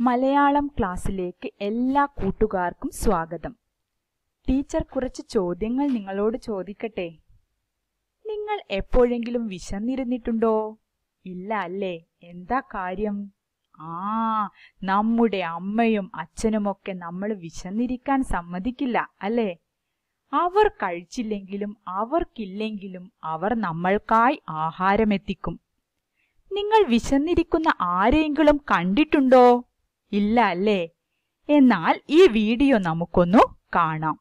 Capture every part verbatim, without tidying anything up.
മലയാളം ക്ലാസ്സിലേക്ക് എല്ലാ കൂട്ടുകാർക്കും സ്വാഗതം. ടീച്ചർ കുറച്ച് ചോദ്യങ്ങൾ നിങ്ങളോട് ചോദിക്കട്ടെ? നിങ്ങൾ എപ്പോഴെങ്കിലും വിശന്നിരുന്നിട്ടുണ്ടോ? ഇല്ല അല്ലേ? എന്താ കാര്യം? ആ നമ്മുടെ അമ്മയും അച്ഛനുമൊക്കെ നമ്മൾ വിശന്നിരിക്കാൻ സമ്മതിക്കില്ല അല്ലേ? അവർ കഴിച്ചില്ലെങ്കിലും അവർക്കില്ലെങ്കിലും അവർ നമ്മൾക്കായി ആഹാരമെത്തിക്കും. നിങ്ങൾ വിശന്നിരിക്കുന്ന ആരെയെങ്കിലും കണ്ടിട്ടുണ്ടോ? ഇല്ല അല്ലേ? എന്നാൽ ഈ വീഡിയോ നമുക്കൊന്നു കാണാം.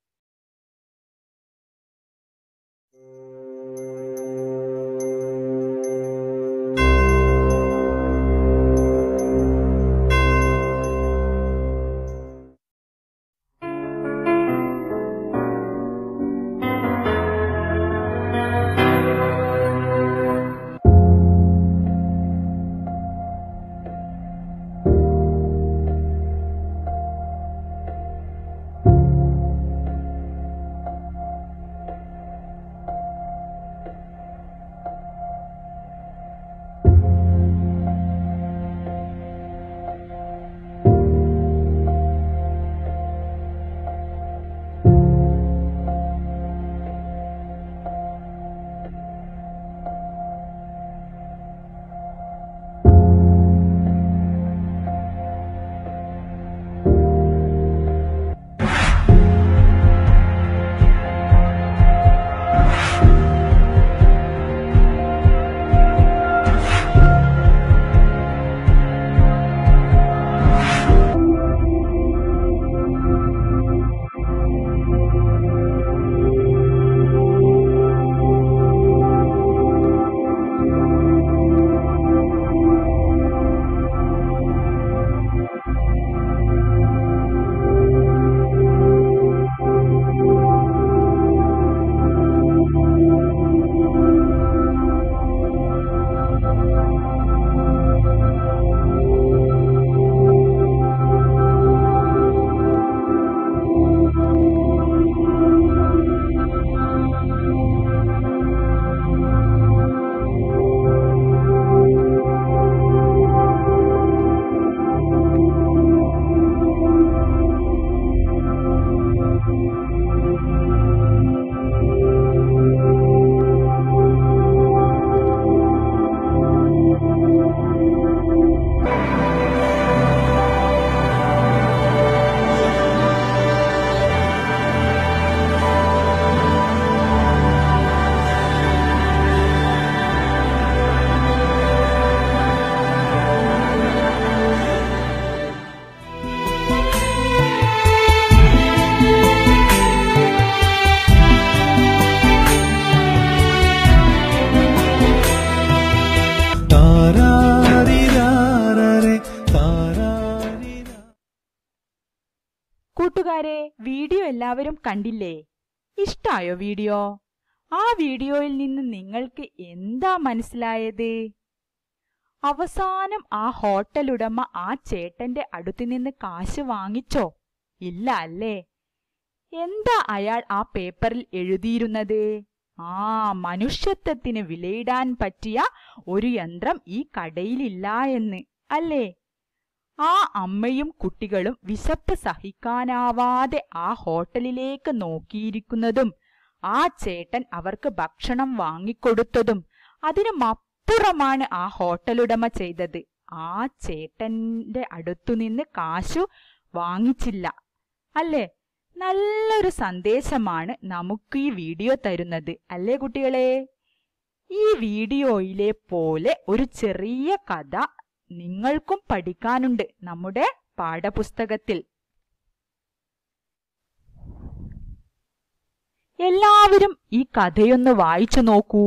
കൂട്ടുകാരെ, വീഡിയോ എല്ലാവരും കണ്ടില്ലേ? ഇഷ്ടായോ വീഡിയോ? ആ വീഡിയോയിൽ നിന്ന് നിങ്ങൾക്ക് എന്താ മനസ്സിലായത്? അവസാനം ആ ഹോട്ടൽ ഉടമ ആ ചേട്ടന്റെ അടുത്ത് നിന്ന് കാശ് വാങ്ങിച്ചോ? ഇല്ല അല്ലേ? എന്താ അയാൾ ആ പേപ്പറിൽ എഴുതിയിരുന്നത്? ആ മനുഷ്യത്വത്തിന് വിലയിടാൻ പറ്റിയ ഒരു യന്ത്രം ഈ കടയിലില്ല എന്ന് അല്ലേ? ആ അമ്മയും കുട്ടികളും വിശപ്പ് സഹിക്കാനാവാതെ ആ ഹോട്ടലിലേക്ക് നോക്കിയിരിക്കുന്നതും ആ ചേട്ടൻ അവർക്ക് ഭക്ഷണം വാങ്ങിക്കൊടുത്തതും അതിനുമപ്പുറമാണ് ആ ഹോട്ടലുടമ ചെയ്തത്. ആ ചേട്ടന്റെ അടുത്തുനിന്ന് കാശു വാങ്ങിച്ചില്ല അല്ലേ? നല്ലൊരു സന്ദേശമാണ് നമുക്ക് ഈ വീഡിയോ തരുന്നത് അല്ലേ കുട്ടികളെ? ഈ വീഡിയോയിലെ പോലെ ഒരു ചെറിയ കഥ നിങ്ങൾക്കും പഠിക്കാനുണ്ട് നമ്മുടെ പാഠപുസ്തകത്തിൽ. എല്ലാവരും ഈ കഥയൊന്ന് വായിച്ചു നോക്കൂ.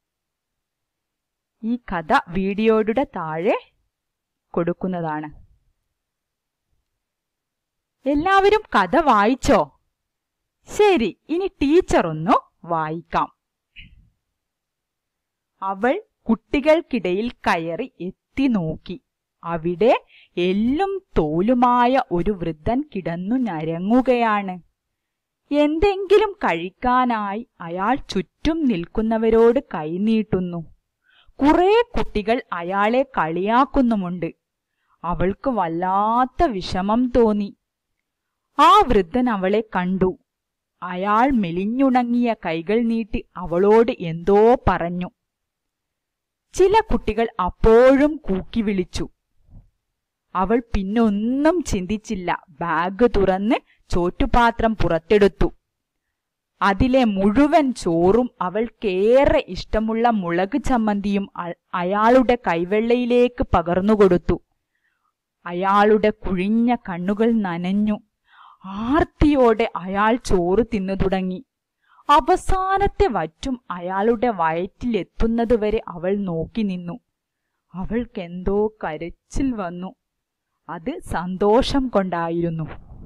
ഈ കഥ വീഡിയോയുടെ താഴെ കൊടുക്കുന്നതാണ്. എല്ലാവരും കഥ വായിച്ചോ? ശരി, ഇനി ടീച്ചർ ഒന്ന് വായിക്കാം. അവൾ കുട്ടികൾക്കിടയിൽ കയറി എത്തി നോക്കി. അവിടെ എല്ലും തോലുമായ ഒരു വൃദ്ധൻ കിടന്നു ഞരങ്ങുകയാണ്. എന്തെങ്കിലും കഴിക്കാനായി അയാൾ ചുറ്റും നിൽക്കുന്നവരോട് കൈനീട്ടുന്നു. കുറെ കുട്ടികൾ അയാളെ കളിയാക്കുന്നുമുണ്ട്. അവൾക്ക് വല്ലാത്ത വിഷമം തോന്നി. ആ വൃദ്ധൻ അവളെ കണ്ടു. അയാൾ മെലിഞ്ഞുണങ്ങിയ കൈകൾ നീട്ടി അവളോട് എന്തോ പറഞ്ഞു. ചില കുട്ടികൾ അപ്പോഴും കൂക്കി വിളിച്ചു. അവൾ പിന്നൊന്നും ചിന്തിച്ചില്ല. ബാഗ് തുറന്ന് ചോറ്റുപാത്രം പുറത്തെടുത്തു. അതിലെ മുഴുവൻ ചോറും അവൾക്കേറെ ഇഷ്ടമുള്ള മുളക് ചമ്മന്തിയും അയാളുടെ കൈവെള്ളയിലേക്ക് പകർന്നുകൊടുത്തു. അയാളുടെ കുഴിഞ്ഞ കണ്ണുകൾ നനഞ്ഞു. ആർത്തിയോടെ അയാൾ ചോറ് തിന്നു തുടങ്ങി. അവസാനത്തെ വറ്റും അയാളുടെ വയറ്റിലെത്തുന്നതുവരെ അവൾ നോക്കി നിന്നു. അവൾക്കെന്തോ കരച്ചിൽ വന്നു. അത് സന്തോഷം കൊണ്ടായിരുന്നു.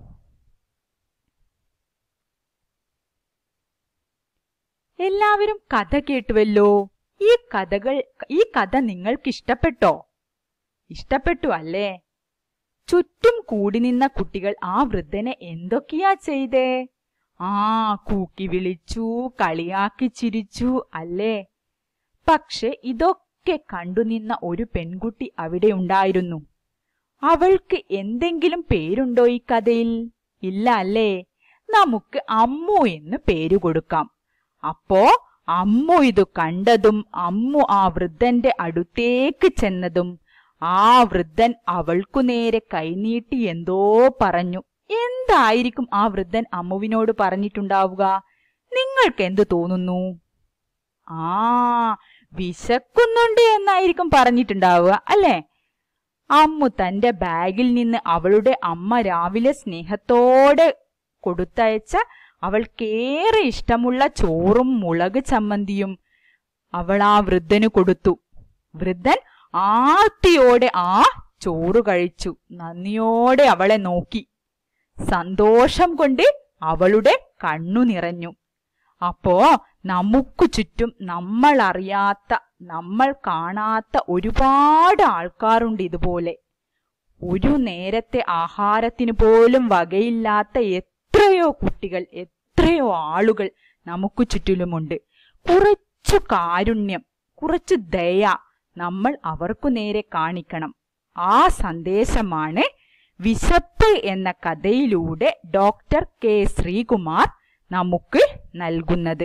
എല്ലാവരും കഥ കേട്ടുവല്ലോ. ഈ കഥകൾ ഈ കഥ നിങ്ങൾക്ക് ഇഷ്ടപ്പെട്ടോ? ഇഷ്ടപ്പെട്ടു അല്ലേ? ചുറ്റും കൂടി നിന്ന കുട്ടികൾ ആ വൃദ്ധനെ എന്തൊക്കെയാ ചെയ്തേ? ആ കൂക്കി വിളിച്ചു, കളിയാക്കി ചിരിച്ചു അല്ലേ? പക്ഷെ ഇതൊക്കെ കണ്ടുനിന്ന ഒരു പെൺകുട്ടി അവിടെ ഉണ്ടായിരുന്നു. അവൾക്ക് എന്തെങ്കിലും പേരുണ്ടോ ഈ കഥയിൽ? ഇല്ല അല്ലേ? നമുക്ക് അമ്മു എന്ന് പേര് കൊടുക്കാം. അപ്പോ അമ്മു ഇത് കണ്ടതും അമ്മു ആ വൃദ്ധന്റെ അടുത്തേക്ക് ചെന്നതും ആ വൃദ്ധൻ അവൾക്കു നേരെ കൈനീട്ടി എന്തോ പറഞ്ഞു. എന്തായിരിക്കും ആ വൃദ്ധൻ അമ്മുവിനോട് പറഞ്ഞിട്ടുണ്ടാവുക? നിങ്ങൾക്ക് എന്തു തോന്നുന്നു? ആ വിശക്കുന്നുണ്ട് എന്നായിരിക്കും പറഞ്ഞിട്ടുണ്ടാവുക അല്ലേ? അമ്മു തന്റെ ബാഗിൽ നിന്ന് അവളുടെ അമ്മ രാവിലെ സ്നേഹത്തോടെ കൊടുത്തയച്ച അവൾക്കേറെ ഇഷ്ടമുള്ള ചോറും മുളക് ചമ്മന്തിയും അവൾ ആ വൃദ്ധന് കൊടുത്തു. വൃദ്ധൻ ആർത്തിയോടെ ആ ചോറ് കഴിച്ചു. നന്ദിയോടെ അവളെ നോക്കി. സന്തോഷം കൊണ്ട് അവളുടെ കണ്ണു നിറഞ്ഞു. അപ്പോ നമുക്ക് ചുറ്റും നമ്മൾ അറിയാത്ത, നമ്മൾ കാണാത്ത ഒരുപാട് ആൾക്കാരുണ്ട് ഇതുപോലെ. ഒരു നേരത്തെ ആഹാരത്തിന് പോലും വകയില്ലാത്ത എത്രയോ കുട്ടികൾ, എത്രയോ ആളുകൾ നമുക്ക് ചുറ്റിലുമുണ്ട്. കുറച്ചു കാരുണ്യം, കുറച്ചു ദയ നമ്മൾ അവർക്കു നേരെ കാണിക്കണം. ആ സന്ദേശമാണ് വിശപ്പ് എന്ന കഥയിലൂടെ ഡോക്ടർ കെ ശ്രീകുമാർ നമുക്ക് നൽകുന്നത്.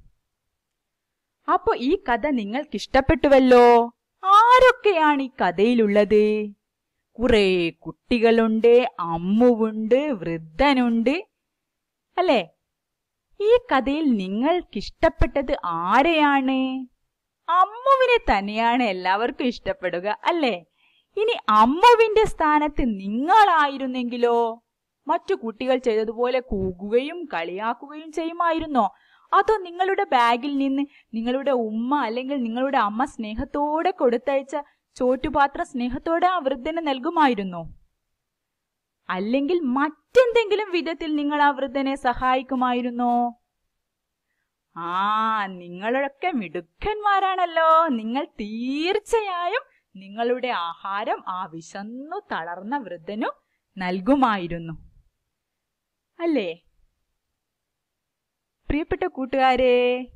അപ്പൊ ഈ കഥ നിങ്ങൾക്ക് ഇഷ്ടപ്പെട്ടുവല്ലോ. ആരൊക്കെയാണ് ഈ കഥയിലുള്ളത്? കുറെ കുട്ടികളുണ്ട്, അമ്മുവുണ്ട്, വൃദ്ധനുണ്ട് അല്ലേ? ഈ കഥയിൽ നിങ്ങൾക്കിഷ്ടപ്പെട്ടത് ആരെയാണ്? അമ്മുവിനെ തന്നെയാണ് എല്ലാവർക്കും ഇഷ്ടപ്പെടുക അല്ലേ? ഇനി അമ്മുവിന്റെ സ്ഥാനത്ത് നിങ്ങളായിരുന്നെങ്കിലോ? മറ്റു കുട്ടികൾ ചെയ്തതുപോലെ കൂകുകയും കളിയാക്കുകയും ചെയ്യുമായിരുന്നോ? അതോ നിങ്ങളുടെ ബാഗിൽ നിന്ന് നിങ്ങളുടെ ഉമ്മ അല്ലെങ്കിൽ നിങ്ങളുടെ അമ്മ സ്നേഹത്തോടെ കൊടുത്തയച്ച ചോറ്റുപാത്രം സ്നേഹത്തോടെ ആ വൃദ്ധന് നൽകുമായിരുന്നോ? അല്ലെങ്കിൽ മറ്റെന്തെങ്കിലും വിധത്തിൽ നിങ്ങൾ ആ വൃദ്ധനെ സഹായിക്കുമായിരുന്നോ? ആ നിങ്ങളൊക്കെ മിടുക്കന്മാരാണല്ലോ. നിങ്ങൾ തീർച്ചയായും നിങ്ങളുടെ ആഹാരം ആ വിശന്നു തളർന്ന വൃദ്ധനു നൽകുമായിരുന്നു അല്ലേ? പ്രിയപ്പെട്ട കൂട്ടുകാരെ,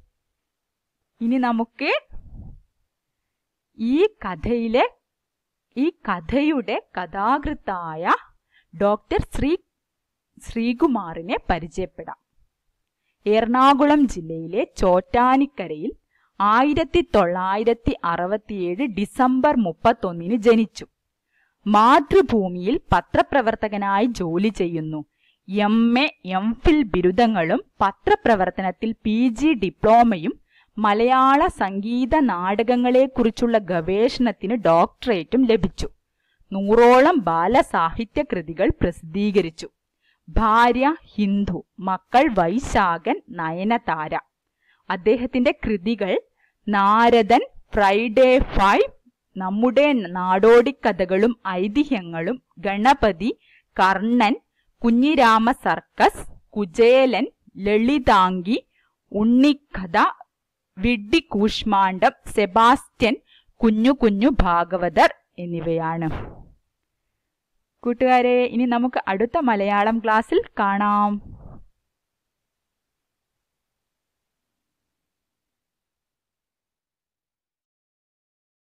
ഇനി നമുക്ക് ഈ കഥയിലെ ഈ കഥയുടെ കഥാകൃത്തായ ഡോക്ടർ ശ്രീ ശ്രീകുമാറിനെ പരിചയപ്പെടാം. എറണാകുളം ജില്ലയിലെ ചോറ്റാനിക്കരയിൽ ആയിരത്തി തൊള്ളായിരത്തി അറുപത്തിയേഴ് ഡിസംബർ മുപ്പത്തൊന്നിന് ജനിച്ചു. മാതൃഭൂമിയിൽ പത്രപ്രവർത്തകനായി ജോലി ചെയ്യുന്നു. എം എ എം ഫിൽ ബിരുദങ്ങളും പത്രപ്രവർത്തനത്തിൽ പി ജി ഡിപ്ലോമയും മലയാള സംഗീത നാടകങ്ങളെക്കുറിച്ചുള്ള ഗവേഷണത്തിന് ഡോക്ടറേറ്റും ലഭിച്ചു. നൂറോളം ബാലസാഹിത്യ കൃതികൾ പ്രസിദ്ധീകരിച്ചു. ഭാര്യ ഹിന്ദു, മക്കൾ വൈശാഖൻ, നയനതാര. അദ്ദേഹത്തിന്റെ കൃതികൾ നാരദൻ, ഫ്രൈഡേ ഫൈവ്, നമ്മുടെ നാടോടിക്കഥകളും ഐതിഹ്യങ്ങളും, ഗണപതി, കർണൻ, കുഞ്ഞിരാമ സർക്കസ്, കുചേലൻ, ലളിതാംഗി, ഉണ്ണിക്കഥ, വിഡ്ഢി കൂഷ്മാണ്ഡം, സെബാസ്റ്റ്യൻ, കുഞ്ഞു കുഞ്ഞു ഭാഗവതർ എന്നിവയാണ്. കൂട്ടുകാരെ, ഇനി നമുക്ക് അടുത്ത മലയാളം ക്ലാസ്സിൽ കാണാം.